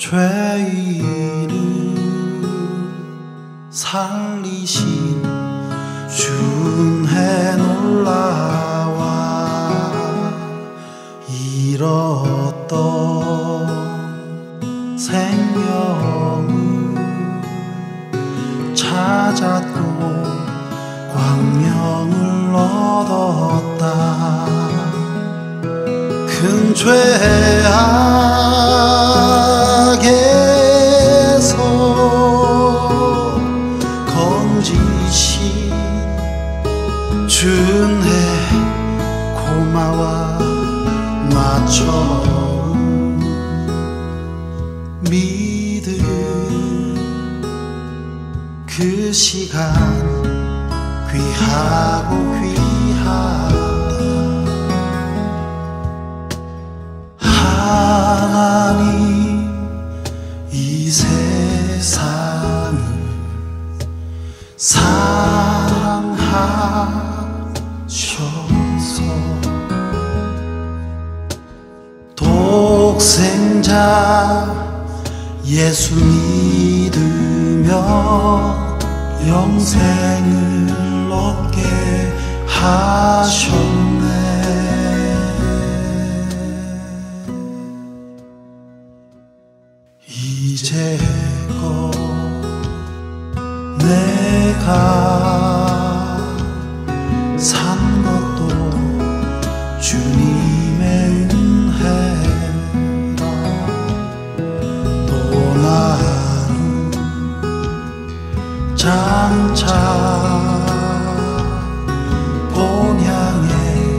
죄인을 살리신 주의 놀라와 잃었던 생명을 찾았고 광명을 얻었다. 큰 죄악에서 건지신 주의 고마와 나처럼 믿음 그 시간 귀하고 귀하다. 하나님 이 세상을 사랑하셔서 독생자 예수 믿으며 영생을 얻게 하셨네. 이제껏 내가 산 것도 주님의 은혜라. 또 나를 장차 본향에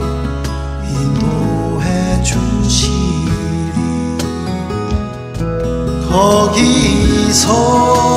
인도해 주시리. 거기서